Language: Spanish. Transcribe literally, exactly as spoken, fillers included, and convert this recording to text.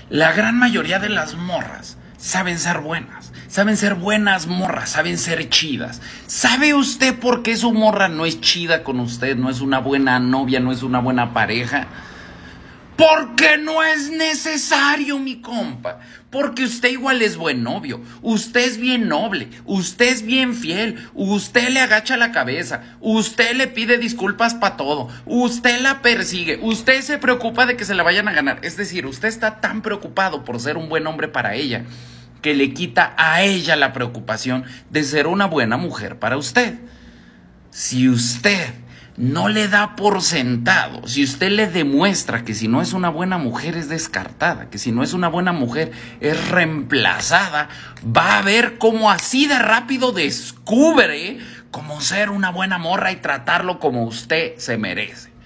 La gran mayoría de las morras saben ser buenas, saben ser buenas morras, saben ser chidas. ¿Sabe usted por qué su morra no es chida con usted, no es una buena novia, no es una buena pareja? Porque no es necesario, mi compa. Porque usted igual es buen novio. Usted es bien noble. Usted es bien fiel. Usted le agacha la cabeza. Usted le pide disculpas para todo. Usted la persigue. Usted se preocupa de que se la vayan a ganar. Es decir, usted está tan preocupado por ser un buen hombre para ella que le quita a ella la preocupación de ser una buena mujer para usted. Si usted no le da por sentado, si usted le demuestra que si no es una buena mujer es descartada, que si no es una buena mujer es reemplazada, va a ver cómo así de rápido descubre cómo ser una buena morra y tratarlo como usted se merece.